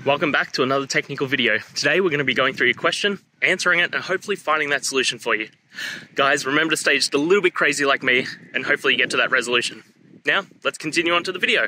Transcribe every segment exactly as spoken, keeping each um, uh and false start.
Welcome back to another technical video. Today we're going to be going through your question, answering it, and hopefully finding that solution for you. Guys, remember to stay just a little bit crazy like me, and hopefully you get to that resolution. Now, let's continue on to the video.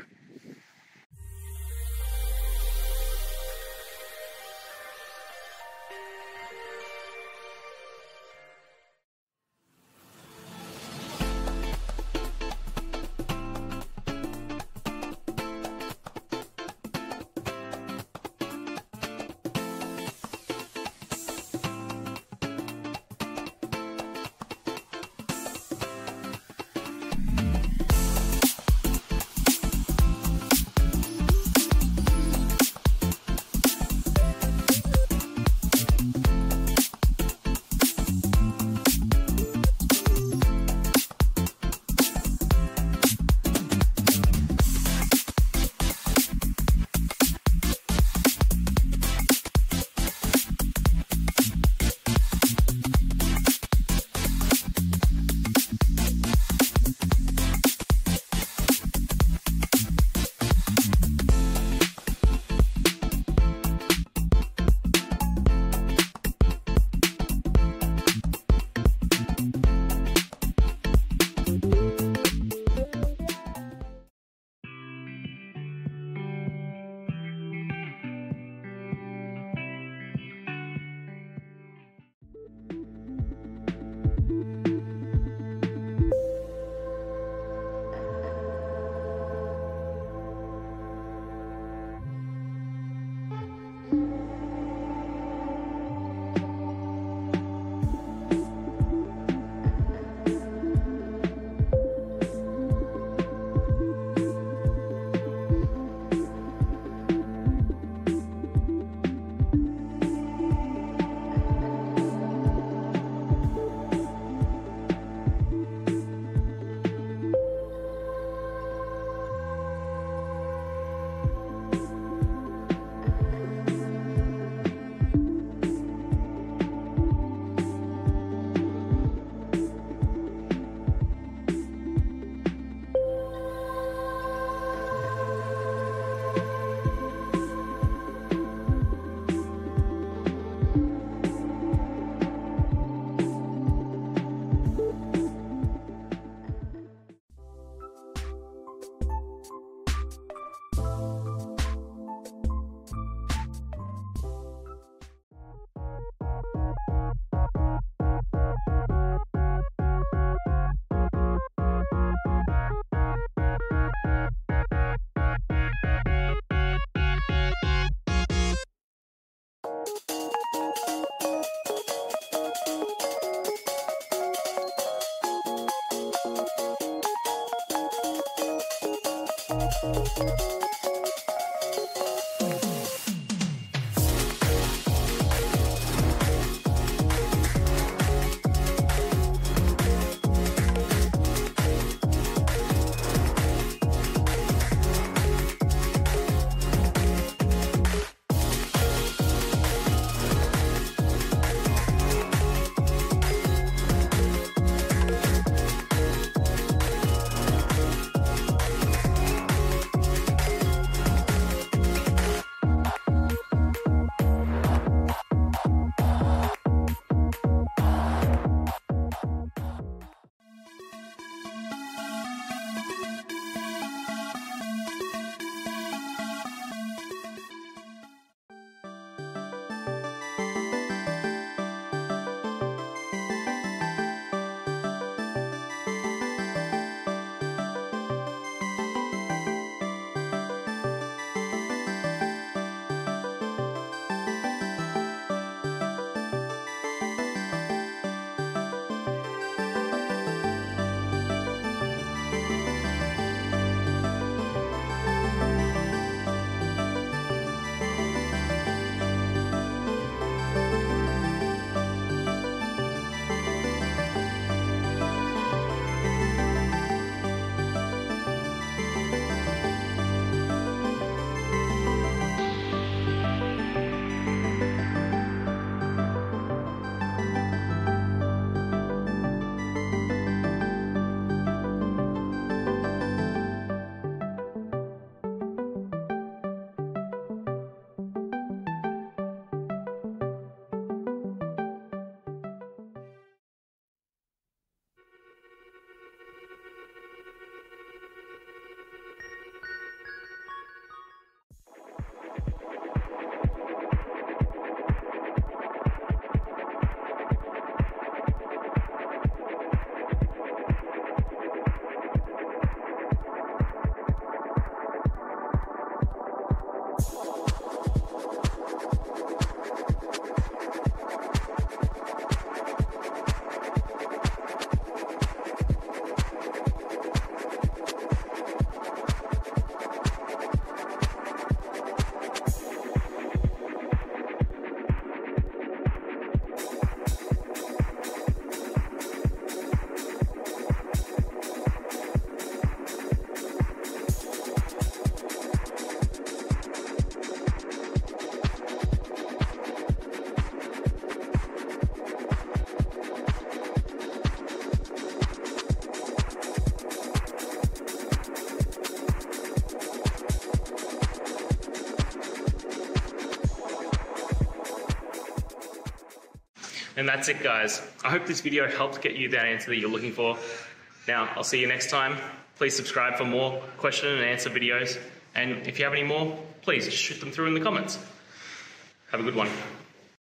And that's it, guys. I hope this video helped get you that answer that you're looking for. Now, I'll see you next time. Please subscribe for more question and answer videos. And if you have any more, please just shoot them through in the comments. Have a good one.